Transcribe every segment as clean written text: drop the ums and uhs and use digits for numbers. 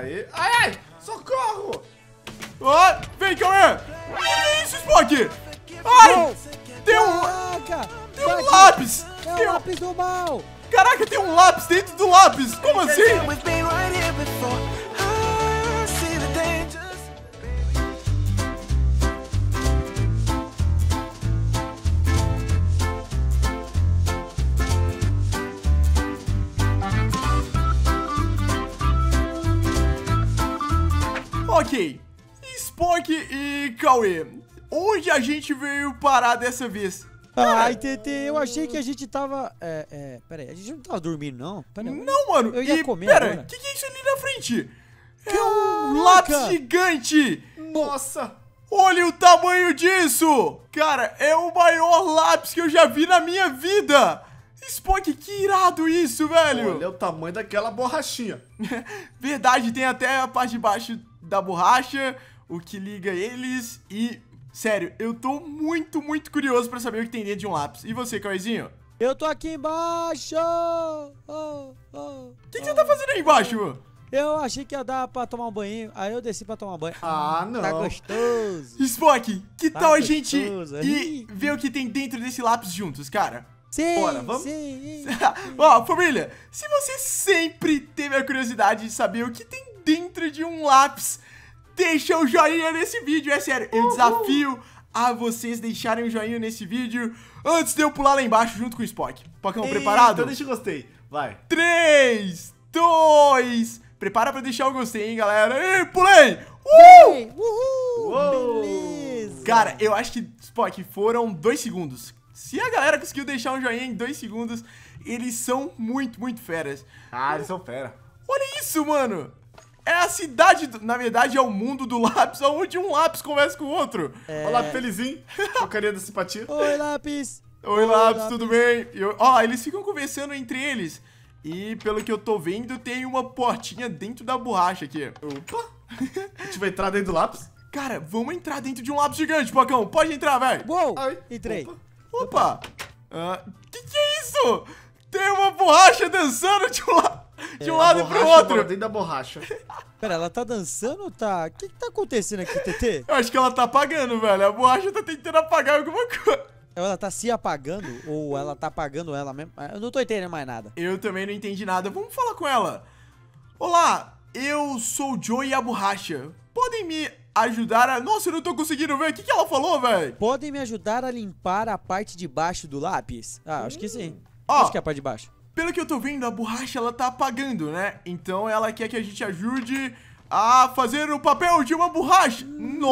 Aí. Ai, ai! Socorro! Ah, vem, Cauê! Que é isso, Spock? Ai! Tem um lápis! É o lápis do mal! Caraca, tem um lápis dentro do lápis! Como assim? Ok, Spock e Cauê, onde a gente veio parar dessa vez? Ai, TT, eu achei que a gente tava... pera aí, a gente não tava dormindo, não? Pera aí, Não, mano, eu ia comer pera, agora. o que é isso ali na frente? É um lápis gigante! Nossa! Olha o tamanho disso! Cara, é o maior lápis que eu já vi na minha vida! Spock, que irado isso, velho! Olha o tamanho daquela borrachinha. Verdade, tem até a parte de baixo da borracha, o que liga eles e... Sério, eu tô muito curioso pra saber o que tem dentro de um lápis. E você, Cauêzinho? Eu tô aqui embaixo! O que você tá fazendo aí embaixo? Eu achei que ia dar pra tomar um banho, aí eu desci pra tomar um banho. Ah, não. Tá gostoso. Spock, que Tá tal a gente gostoso. ir ver o que tem dentro desse lápis juntos, cara? Sim, Bora, vamos? sim. Ó, família, se você sempre teve a curiosidade de saber o que tem dentro de um lápis, deixa o joinha nesse vídeo, é sério. Eu desafio a vocês deixarem o joinha nesse vídeo antes de eu pular lá embaixo junto com o Spock. Pocão, preparado? Então deixa eu gostei. Vai. 3, 2... Prepara pra deixar o gostei, hein, galera. E pulei! Uhul! Uou! Beleza! Cara, eu acho que, Spock, foram 2 segundos. Se a galera conseguiu deixar um joinha em 2 segundos, eles são muito feras. Ah, eles são fera. Olha isso, mano! É a cidade, na verdade é o mundo do lápis, onde um lápis conversa com o outro. Olha lá, felizinho, com a carinha da simpatia. Oi, lápis! Oi, lápis, tudo bem? Ó, eles ficam conversando entre eles. E pelo que eu tô vendo, tem uma portinha dentro da borracha aqui. Opa! A gente vai entrar dentro do lápis? Cara, vamos entrar dentro de um lápis gigante, Pocão. Pode entrar, velho. Uou! Ai, Entrei. Opa! Que é isso? Tem uma borracha dançando de um lado pro outro. Dentro da borracha. Pera, ela tá dançando ou tá... O que tá acontecendo aqui, TT? Eu acho que ela tá apagando, velho. A borracha tá tentando apagar alguma coisa. Ela tá se apagando ou ela tá apagando ela mesmo? Eu não tô entendendo mais nada. Eu também não entendi nada. Vamos falar com ela. Olá, eu sou o Joey e a borracha. Podem me ajudar a... Nossa, eu não tô conseguindo ver. O que ela falou, velho? Podem me ajudar a limpar a parte de baixo do lápis? Ah, acho que sim. Ó. Acho que é a parte de baixo. Pelo que eu tô vendo, a borracha, ela tá apagando, né? Então ela quer que a gente ajude a fazer o papel de uma borracha.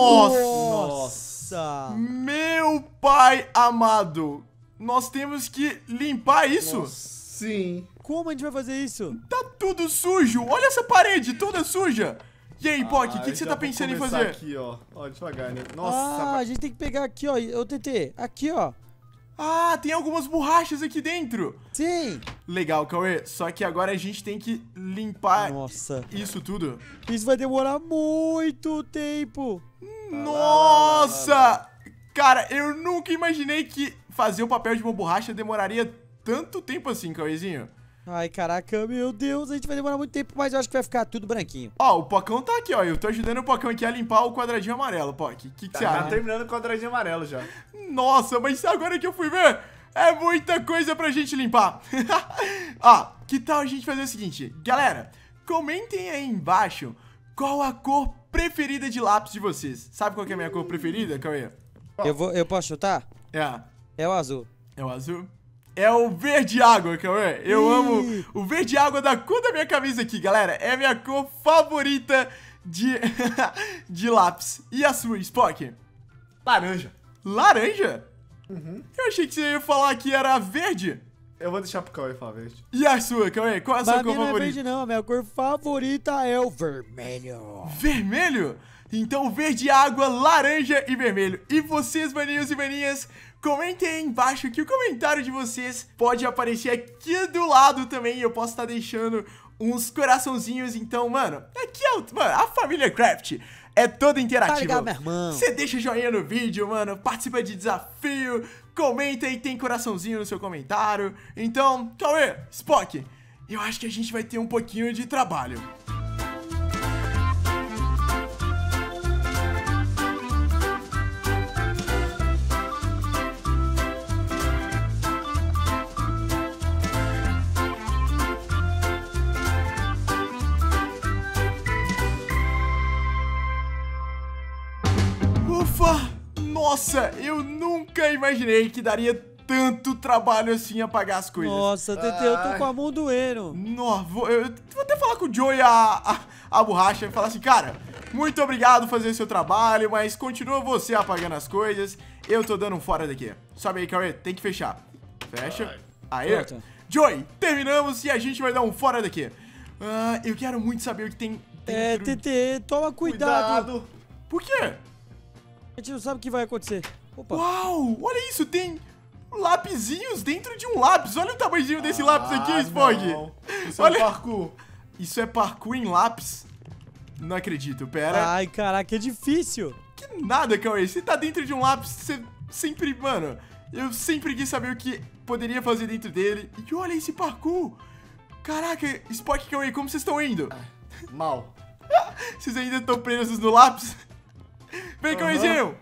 Nossa! Meu pai amado! Nós temos que limpar isso? Nossa, sim. Como a gente vai fazer isso? Tá tudo sujo! Olha essa parede toda suja! E aí, Pock, o que você tá pensando em fazer? Aqui, ó. Ó, devagar, né? Nossa, a gente tem que pegar aqui, ó. Ô, TT, aqui, ó. Ah, tem algumas borrachas aqui dentro. Sim. Legal, Cauê. Só que agora a gente tem que limpar isso tudo. Isso vai demorar muito tempo. Nossa! Cara, eu nunca imaginei que fazer o papel de uma borracha demoraria tanto tempo assim, Cauêzinho. Ai, caraca, meu Deus, a gente vai demorar muito tempo, mas eu acho que vai ficar tudo branquinho. Ó, o Pocão tá aqui, ó. Eu tô ajudando o Pocão aqui a limpar o quadradinho amarelo, Poc. O que você acha? Tá terminando o quadradinho amarelo já. Nossa, mas agora que eu fui ver, é muita coisa pra gente limpar. Ó, que tal a gente fazer o seguinte? Galera, comentem aí embaixo qual a cor preferida de lápis de vocês. Sabe qual que é a minha cor preferida, Cauê? Eu posso chutar? É o azul. É o azul? É o verde água, Cauê. Eu amo o verde água da cor da minha camisa aqui, galera. É a minha cor favorita de lápis. E a sua, Spock? Laranja. Laranja? Uhum. Eu achei que você ia falar que era verde. Eu vou deixar pro Cauê falar verde. E a sua, Cauê? Qual é a sua cor favorita? Não é verde não, a minha cor favorita é o vermelho. Vermelho? Então verde água, laranja e vermelho. E vocês, maninhos e maninhas, comentem aí embaixo que o comentário de vocês pode aparecer aqui do lado também. Eu posso estar deixando uns coraçãozinhos. Então, mano, aqui é a família Craft é toda interativa. Tá ligado, meu irmão? Você deixa joinha no vídeo, mano, participa de desafio, comenta e tem coraçãozinho no seu comentário. Então, Cauê, Spock, eu acho que a gente vai ter um pouquinho de trabalho. Ufa! Nossa, eu nunca imaginei que daria tanto trabalho assim apagar as coisas. Nossa, TT, eu tô com a mão doendo. Eu vou até falar com o Joe e a borracha e falar assim, cara, muito obrigado por fazer seu trabalho, mas continua você apagando as coisas. Eu tô dando um fora daqui. Sobe aí, Cauê, tem que fechar. Fecha. Aê. Pronto. Joey, terminamos e a gente vai dar um fora daqui. Eu quero muito saber o que tem dentro. TT, toma cuidado. Por quê? A gente não sabe o que vai acontecer. Opa. Uau, olha isso, tem lapisinhos dentro de um lápis. Olha o tamanhozinho desse lápis aqui, Spock. Isso Olha. é parkour. Isso é parkour em lápis? Não acredito, pera. Ai, caraca, é difícil. Que nada, Cauê. Você tá dentro de um lápis, você sempre, mano, eu sempre quis saber o que poderia fazer dentro dele. E olha esse parkour. Caraca, Spock e Cauê, como vocês estão indo? Mal. Vocês ainda estão presos no lápis? Vem, Cauêzinho.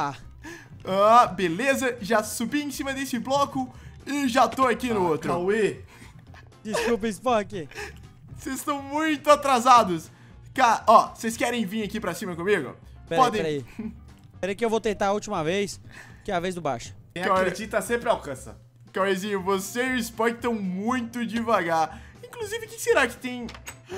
Beleza. Já subi em cima desse bloco e já tô aqui no outro. Cauê. Desculpa, Spock. Vocês estão muito atrasados. Ó, vocês querem vir aqui pra cima comigo? Peraí. Peraí que eu vou tentar a última vez, que é a vez do baixo. Quem acredita sempre alcança. Cauêzinho, você e o Spock estão muito devagar. Inclusive, o que será que tem?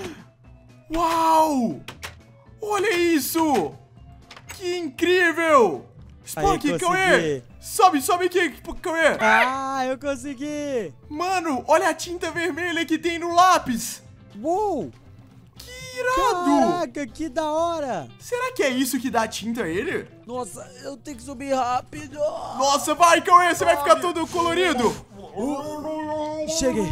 Uau! Olha isso! Que incrível! Spock, Aí, Cauê! Sobe aqui, Cauê! Ah, eu consegui! Mano, olha a tinta vermelha que tem no lápis! Uou! Que irado! Caraca, que da hora! Será que é isso que dá tinta a ele? Nossa, eu tenho que subir rápido! Nossa, vai, Cauê, você vai ficar todo colorido! Cheguei!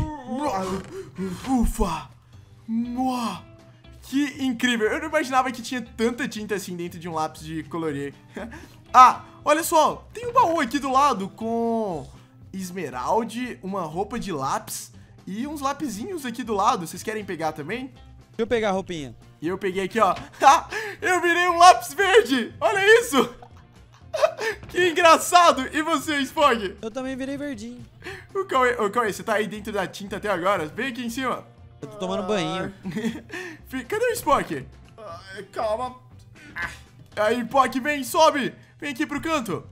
Ufa! Uau, que incrível! Eu não imaginava que tinha tanta tinta assim dentro de um lápis de colorir. Olha só, tem um baú aqui do lado com esmeralda, uma roupa de lápis e uns lapisinhos aqui do lado. Vocês querem pegar também? Deixa eu pegar a roupinha. E eu peguei aqui, ó. Eu virei um lápis verde! Olha isso! Que engraçado! E você, Spock? Eu também virei verdinho. Ô, Cauê, você tá aí dentro da tinta até agora? Vem aqui em cima. Eu tô tomando banho. Cadê o Spock? Calma. Aí, Spock, vem, sobe! Vem aqui pro canto.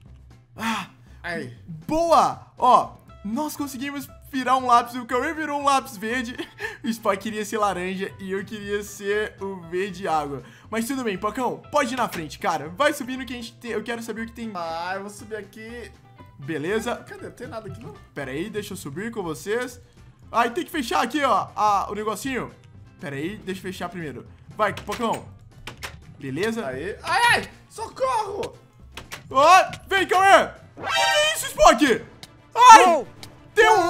Aí. Boa! Ó, nós conseguimos virar um lápis. O Cauê virou um lápis verde. O Spock queria ser laranja e eu queria ser o verde água. Mas tudo bem, Pocão, pode ir na frente, cara. Vai subindo que a gente tem. Eu quero saber o que tem. Eu vou subir aqui. Beleza? Cadê? Não tem nada aqui, não. Pera aí, deixa eu subir com vocês. Tem que fechar aqui, ó, o negocinho. Pera aí, deixa eu fechar primeiro. Vai, Pocão. Beleza? Aí. Ai! Socorro! Vem, Cauê! Que é isso, Spock? Ai! Tem um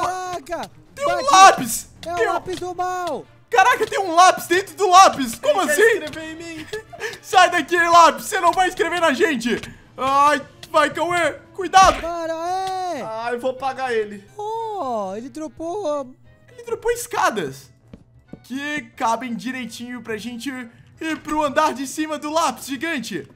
lápis! É o Tem lápis do mal! Caraca, tem um lápis dentro do lápis! Como Quem assim? quer escrever em mim? Sai daqui, lápis! Você não vai escrever na gente! Vai, Cauê! Cuidado! Para, Eu vou pagar ele. ele dropou. Ele dropou escadas que cabem direitinho pra gente ir pro andar de cima do lápis gigante.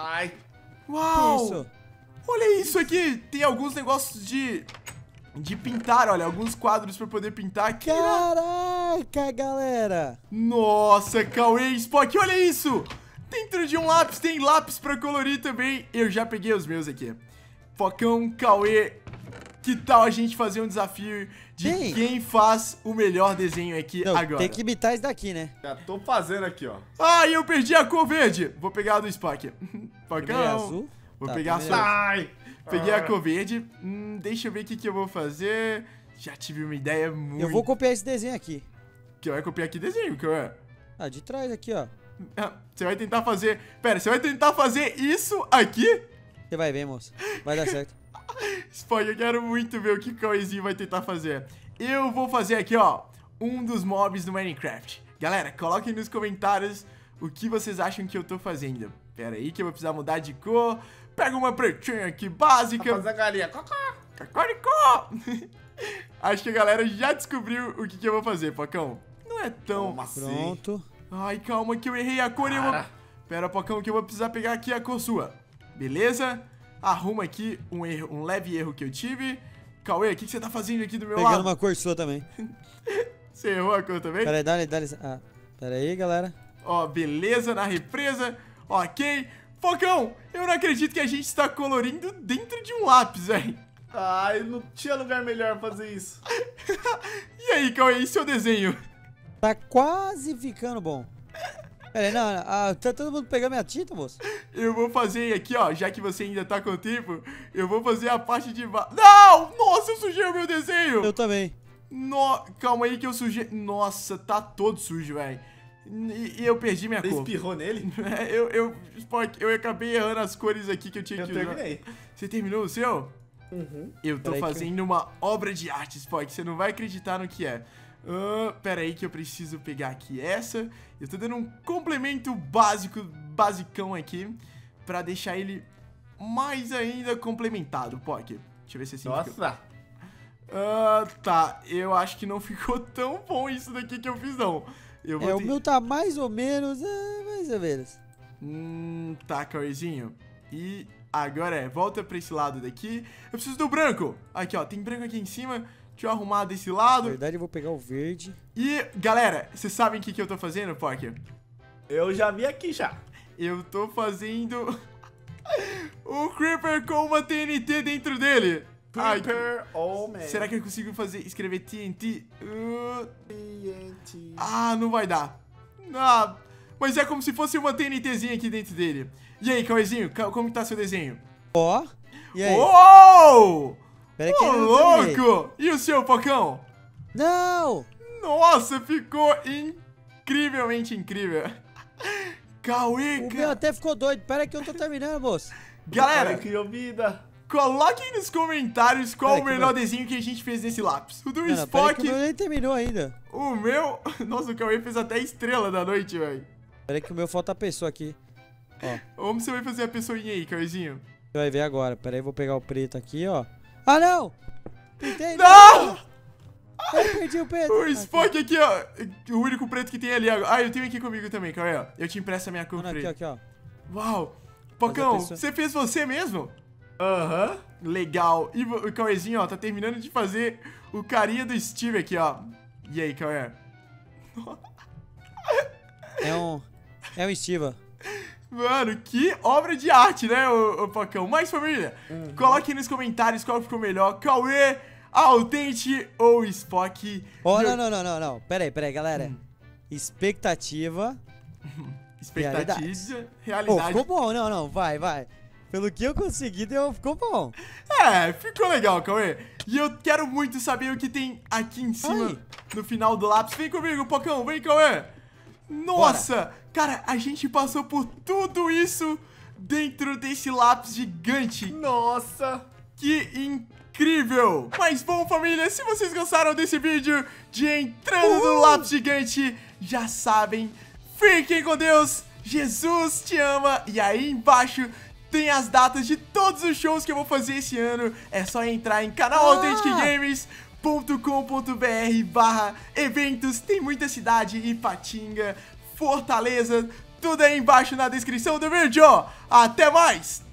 Uau! Que isso? Olha isso aqui! Tem alguns negócios de pintar, olha, alguns quadros pra poder pintar. Caraca, galera! Nossa, Cauê, Spock, olha isso! Dentro de um lápis tem lápis pra colorir também. Eu já peguei os meus aqui. Focão, Cauê, que tal a gente fazer um desafio de quem faz o melhor desenho aqui agora? Tem que imitar isso daqui, né? Já tô fazendo aqui, ó. Eu perdi a cor verde. Vou pegar a do Spock. Focão. Azul? Vou pegar a sua. Peguei a cor verde. Deixa eu ver o que eu vou fazer. Já tive uma ideia muito... Eu vou copiar esse desenho aqui. Que vai copiar que desenho, que é? De trás aqui, ó. Você vai tentar fazer... Pera, você vai tentar fazer isso aqui? Você vai ver, moço. Vai dar certo. Spock, eu quero muito ver o que o Cauêzinho vai tentar fazer. Eu vou fazer aqui, ó, um dos mobs do Minecraft. Galera, coloquem nos comentários o que vocês acham que eu tô fazendo. Pera aí que eu vou precisar mudar de cor. Pega uma pretinha aqui, básica. Fazer a galinha. Cocó. Cocoricó. Acho que a galera já descobriu o que eu vou fazer, Pocão. Não é tão... Pronto. Calma que eu errei a cor e eu vou... Pera, Pocão, que eu vou precisar pegar aqui a cor sua. Beleza? Arruma aqui um leve erro que eu tive. Cauê, o que você tá fazendo aqui do meu lado? Pegando uma cor sua também. Você errou a cor também? Pera aí, dá licença. Pera aí, galera. Beleza, na represa. Ok. Pocão, eu não acredito que a gente está colorindo dentro de um lápis, velho. Ai, não tinha lugar melhor pra fazer isso. E aí, Cauê, e seu desenho? Tá quase ficando bom. Pera aí, não, tá todo mundo pegando minha tinta, moço? Eu vou fazer aqui, ó, já que você ainda tá com tempo, eu vou fazer a parte de baixo. Não! Nossa, eu sujei o meu desenho! Eu também. Calma aí que eu sujei. Nossa, tá todo sujo, velho. E eu perdi minha Você cor. espirrou nele? Spock, eu acabei errando as cores aqui que eu tinha Eu que usar. terminei. Você terminou o seu? Uhum. Eu tô Peraí que fazendo uma obra de arte, Spock. Você não vai acreditar no que é. Pera aí que eu preciso pegar aqui essa. Eu tô dando um complemento basicão aqui, pra deixar ele mais ainda complementado, Pock. Deixa eu ver se assim fica. Nossa. Tá. Eu acho que não ficou tão bom isso daqui que eu fiz, não. Eu vou O meu tá mais ou menos, mais ou menos. Tá, Cauêzinho. E agora volta pra esse lado daqui. Eu preciso do branco. Aqui, ó, tem branco aqui em cima. Deixa eu arrumar desse Na lado. verdade, eu vou pegar o verde. E, galera, vocês sabem o que eu tô fazendo, Pock? Eu já vi aqui já. Eu tô fazendo o Creeper com uma TNT dentro dele. Ai, Creeper, oh man. será que eu consigo escrever TNT? TNT. Não vai dar. Mas é como se fosse uma TNTzinha aqui dentro dele. E aí, Cauêzinho, como tá seu desenho? Ó. E aí? Uou! Pera aí que Ô, eu não terminei. louco! E o seu, Pocão? Não! Nossa, ficou incrivelmente incrível. Cauê, O meu até ficou doido. Pera aí que eu tô terminando, moço. galera, Cara, criou vida. coloquem nos comentários qual Peraí, o que melhor meu- desenho que a gente fez nesse lápis. O do Não, pera aí Spock, que o meu nem terminou ainda. o meu... Nossa, o Cauê fez até estrela da noite, velho. Pera aí que o meu falta a pessoa aqui. Como você vai fazer a pessoinha aí, Cauêzinho? Você vai ver agora. Pera aí, vou pegar o preto aqui, ó. Ah, não! Pintei, Não! Eu perdi o preto. O Spock aqui, ó. O único preto que tem ali. Eu tenho aqui comigo também, Cauê, ó. Eu te empresto a minha cor Aqui, preta. aqui, ó. Uau! Pocão, pessoa- você fez você mesmo? Aham. Legal. E o Cauêzinho, ó, tá terminando de fazer o carinha do Steve aqui, ó. E aí, Cauê? É um estiva. Mano, que obra de arte, né, ô Pocão? Mas, família, coloque nos comentários qual ficou melhor, Cauê, Authentic ou Spock. Ó, E eu- não. Pera aí, galera. Expectativa. Expectativa, Pô, realidade. ficou bom. Não, vai. Pelo que eu consegui, ficou bom. Ficou legal, Cauê. E eu quero muito saber o que tem aqui em cima, Ai. no final do lápis. Vem comigo, Pocão, vem, Cauê. Nossa, cara, a gente passou por tudo isso dentro desse lápis gigante. Nossa. Que incrível! Mas bom, família, se vocês gostaram desse vídeo de entrando no lápis gigante, já sabem, fiquem com Deus, Jesus te ama, e aí embaixo tem as datas de todos os shows que eu vou fazer esse ano. É só entrar em canalauthenticgames.com.br/eventos. Tem muita cidade, Ipatinga, Fortaleza, tudo aí embaixo na descrição do vídeo. Até mais!